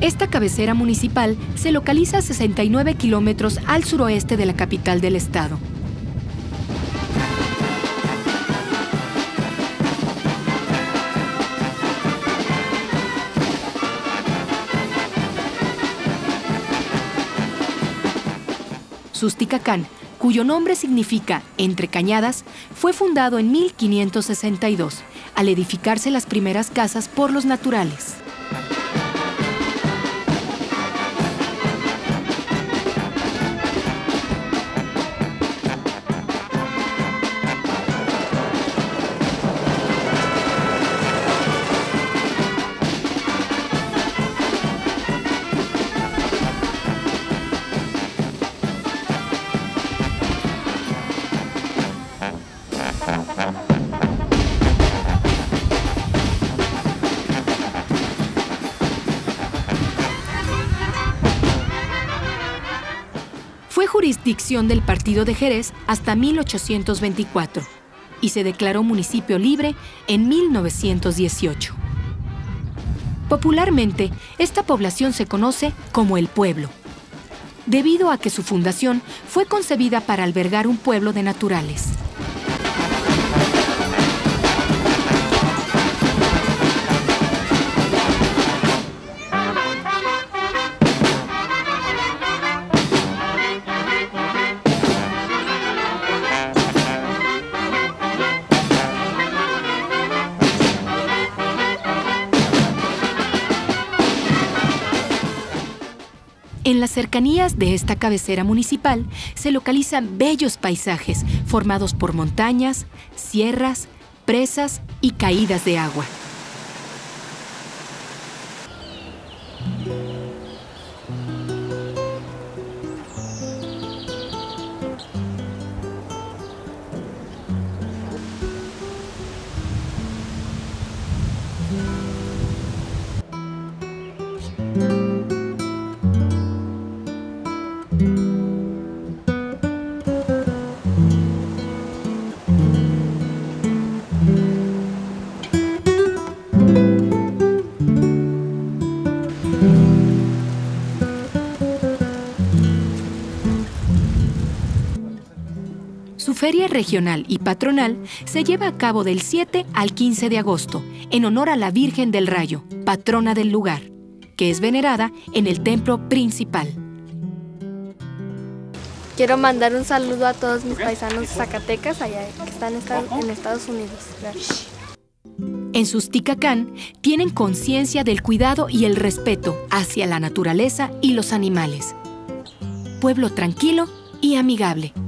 Esta cabecera municipal se localiza a 69 kilómetros al suroeste de la capital del estado. Susticacán, cuyo nombre significa entre cañadas, fue fundado en 1562, al edificarse las primeras casas por los naturales. Fue jurisdicción del Partido de Jerez hasta 1824 y se declaró municipio libre en 1918. Popularmente, esta población se conoce como El Pueblo, debido a que su fundación fue concebida para albergar un pueblo de naturales. En las cercanías de esta cabecera municipal se localizan bellos paisajes formados por montañas, sierras, presas y caídas de agua. Su feria regional y patronal se lleva a cabo del 7 al 15 de agosto en honor a la Virgen del Rayo, patrona del lugar, que es venerada en el templo principal. Quiero mandar un saludo a todos mis paisanos de Zacatecas, allá que están en Estados Unidos. Gracias. En Susticacán tienen conciencia del cuidado y el respeto hacia la naturaleza y los animales. Pueblo tranquilo y amigable.